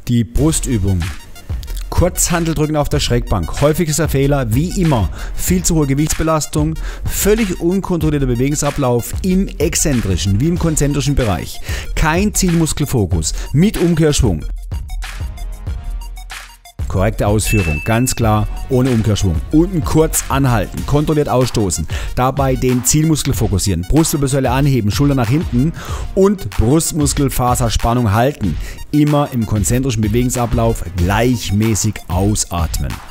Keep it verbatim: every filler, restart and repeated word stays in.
Die Brustübung. Kurzhanteldrücken auf der Schrägbank. Häufigster Fehler, wie immer, viel zu hohe Gewichtsbelastung, völlig unkontrollierter Bewegungsablauf im exzentrischen wie im konzentrischen Bereich. Kein Zielmuskelfokus mit Umkehrschwung. Korrekte Ausführung, ganz klar, ohne Umkehrschwung. Unten kurz anhalten, kontrolliert ausstoßen, dabei den Zielmuskel fokussieren, Brustwirbelsäule anheben, Schulter nach hinten und Brustmuskelfaserspannung halten. Immer im konzentrischen Bewegungsablauf gleichmäßig ausatmen.